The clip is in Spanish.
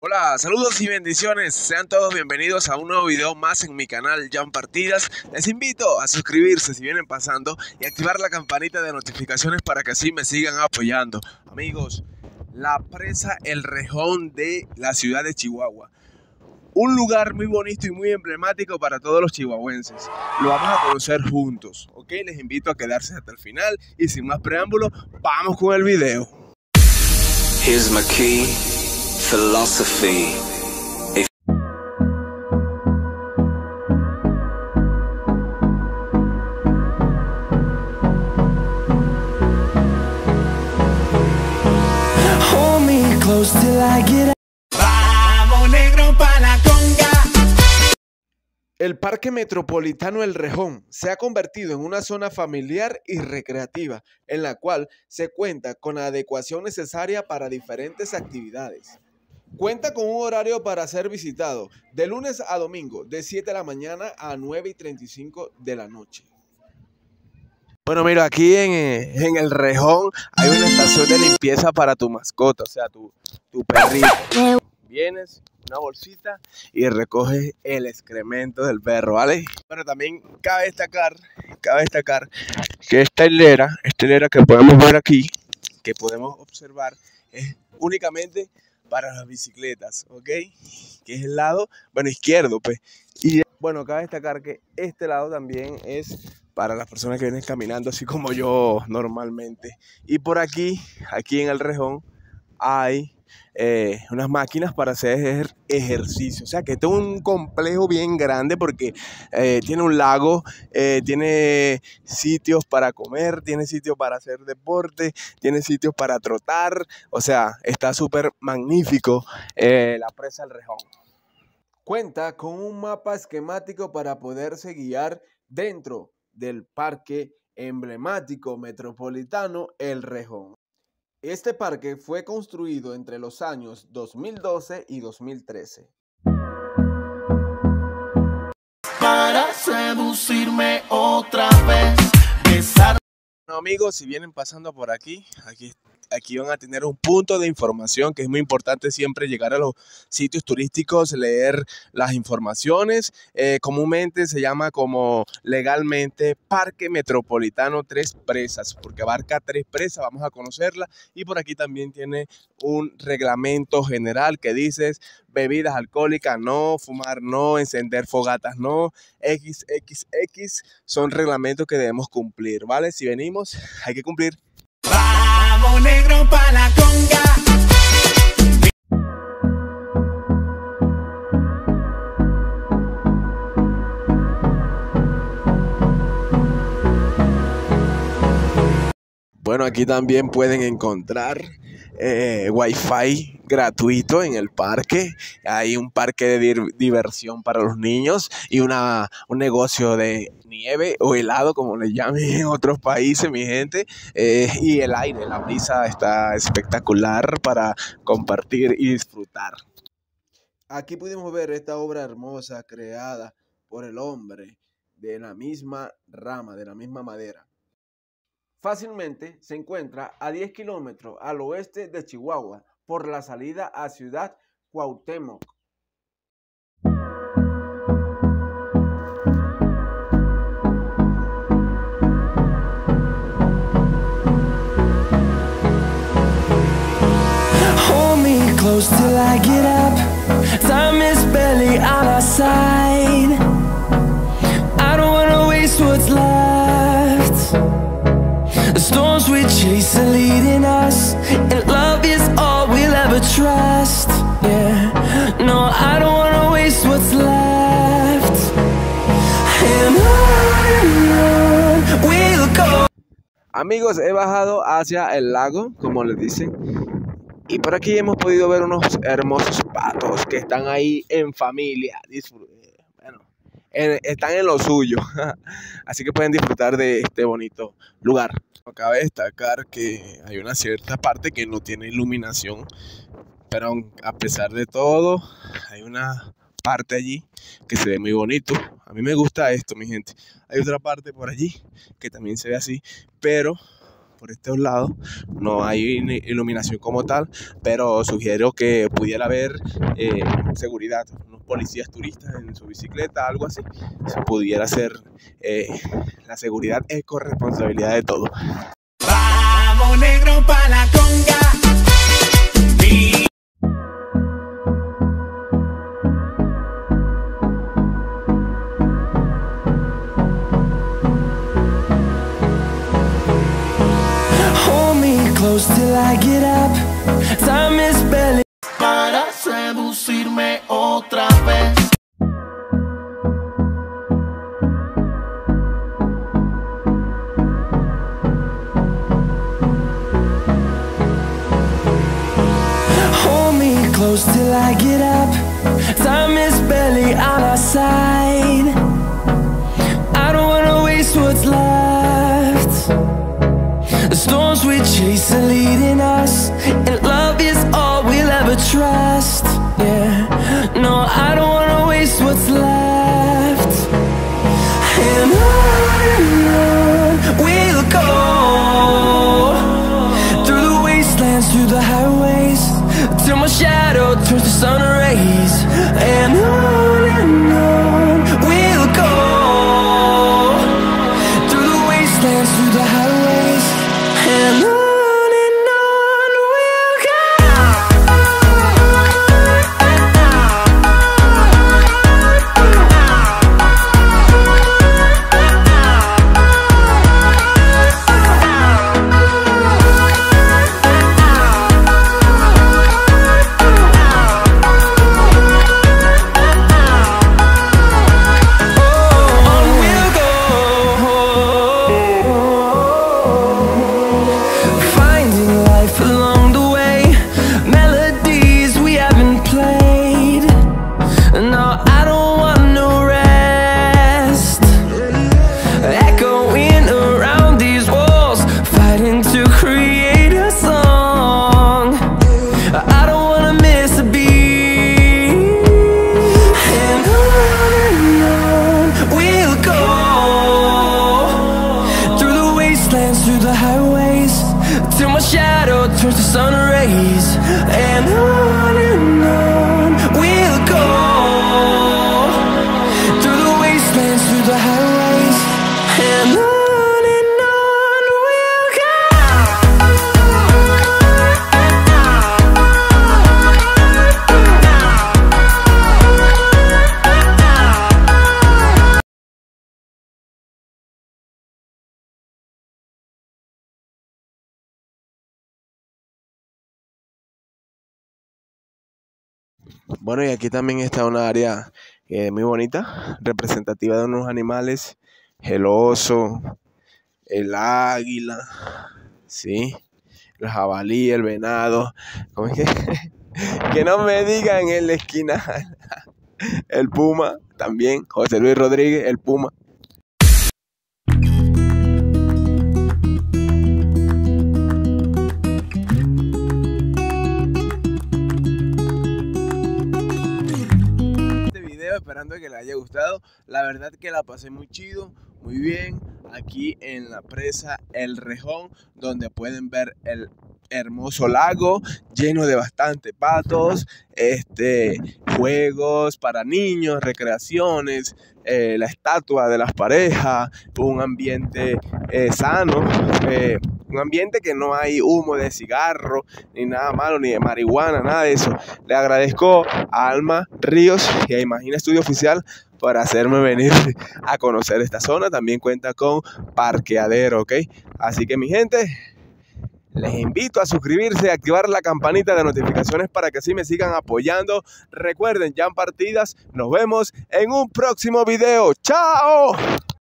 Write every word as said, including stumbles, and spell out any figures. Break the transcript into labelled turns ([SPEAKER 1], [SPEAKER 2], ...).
[SPEAKER 1] Hola, saludos y bendiciones. Sean todos bienvenidos a un nuevo video más en mi canal Jan Partidas. Les invito a suscribirse si vienen pasando y activar la campanita de notificaciones para que así me sigan apoyando. Amigos, la presa El Rejón de la ciudad de Chihuahua. Un lugar muy bonito y muy emblemático para todos los chihuahuenses. Lo vamos a conocer juntos, ¿ok? Les invito a quedarse hasta el final y sin más preámbulo, vamos con el video.
[SPEAKER 2] Here's my key. Philosophy. If
[SPEAKER 3] Hold me close till I get up. Vamos negro pa' la conga.
[SPEAKER 1] El Parque Metropolitano El Rejón se ha convertido en una zona familiar y recreativa, en la cual se cuenta con la adecuación necesaria para diferentes actividades. Cuenta con un horario para ser visitado de lunes a domingo, de siete de la mañana a nueve y treinta y cinco de la noche. Bueno, mira, aquí en, en El Rejón hay una estación de limpieza para tu mascota, o sea, tu, tu perrito. Vienes, una bolsita y recoges el excremento del perro, ¿vale? Pero también cabe destacar, cabe destacar que esta hilera, esta hilera que podemos ver aquí, que podemos observar, es únicamente para las bicicletas, ¿ok? Que es el lado, bueno, izquierdo, pues. Y bueno, cabe destacar que este lado también es para las personas que vienen caminando, así como yo normalmente. Y por aquí, aquí en El Rejón, hay eh, unas máquinas para hacer ejercicio. O sea que este es un complejo bien grande porque eh, tiene un lago, eh, tiene sitios para comer, tiene sitios para hacer deporte, tiene sitios para trotar. O sea, está súper magnífico eh, la presa El Rejón. Cuenta con un mapa esquemático para poderse guiar dentro del parque emblemático metropolitano El Rejón. Este parque fue construido entre los años dos mil doce y dos mil trece.
[SPEAKER 3] Para seducirme otra vez. Besar.
[SPEAKER 1] Bueno, amigos, si vienen pasando por aquí, aquí, aquí van a tener un punto de información que es muy importante siempre llegar a los sitios turísticos, leer las informaciones. Eh, comúnmente se llama como legalmente Parque Metropolitano Tres Presas, porque abarca tres presas, vamos a conocerla. Y por aquí también tiene un reglamento general que dice bebidas alcohólicas no, fumar no, encender fogatas no, equis equis equis son reglamentos que debemos cumplir, ¿vale? Si venimos, hay que cumplir.
[SPEAKER 3] Vamos negro pa' la conga.
[SPEAKER 1] Bueno, aquí también pueden encontrar eh, wifi gratuito en el parque. Hay un parque de dir- diversión para los niños y una, un negocio de nieve o helado, como le llamen en otros países, mi gente. Eh, y el aire, la brisa está espectacular para compartir y disfrutar. Aquí pudimos ver esta obra hermosa creada por el hombre de la misma rama, de la misma madera. Fácilmente se encuentra a diez kilómetros al oeste de Chihuahua por la salida a Ciudad Cuauhtémoc.
[SPEAKER 3] Hold me close till I get up. Time is barely on our side. I don't wanna waste what's left. The storms we chase are leading us, and love is all we'll ever trust. Yeah, no, I don't wanna waste what's left. And on we'll go.
[SPEAKER 1] Amigos, he bajado hacia el lago, como les dicen, y por aquí hemos podido ver unos hermosos patos que están ahí en familia. Disfr- bueno, en- están en lo suyo, así que pueden disfrutar de este bonito lugar. Cabe destacar que hay una cierta parte que no tiene iluminación, pero a pesar de todo, hay una parte allí que se ve muy bonito. A mí me gusta esto, mi gente. Hay otra parte por allí que también se ve así, pero por estos lados no hay iluminación como tal, pero sugiero que pudiera haber eh, seguridad, unos policías turistas en su bicicleta, algo así. Se pudiera hacer, eh, la seguridad es corresponsabilidad de todos.
[SPEAKER 3] Vamos negro pa' la conga. Y... Hold me close till I get up. Time is barely para seducirme otra vez. Close till I get up. Time is barely on our side. I don't wanna waste what's left. The storms we chase are leading us, and love is all we'll ever trust. Yeah, no, I don't wanna waste what's left. And on and on we'll go, through the wastelands, through the highways, till my shadow turns to sun rays. And on and on we'll go, through the wastelands, through the highways. And on and on we'll go. Through the highways, till my shadow turns to sun rays. And on and on we'll go, through the wastelands, through the highways. And on and on we'll go.
[SPEAKER 1] Bueno, y aquí también está una área eh, muy bonita, representativa de unos animales, el oso, el águila, ¿sí? El jabalí, el venado. ¿Cómo es que? Que no me digan en la esquina. El puma también, José Luis Rodríguez, el puma. Esperando que les haya gustado. La verdad que la pasé muy chido, muy bien, aquí en la presa El Rejón, donde pueden ver el hermoso lago lleno de bastante patos, este, juegos para niños, recreaciones, eh, la estatua de las parejas, un ambiente eh, sano, eh, un ambiente que no hay humo de cigarro, ni nada malo, ni de marihuana, nada de eso. Le agradezco a Alma Ríos y a Imagina Estudio Oficial por hacerme venir a conocer esta zona. También cuenta con parqueadero, ¿ok? Así que mi gente, les invito a suscribirse y activar la campanita de notificaciones para que así me sigan apoyando. Recuerden, ya en partidas, nos vemos en un próximo video. ¡Chao!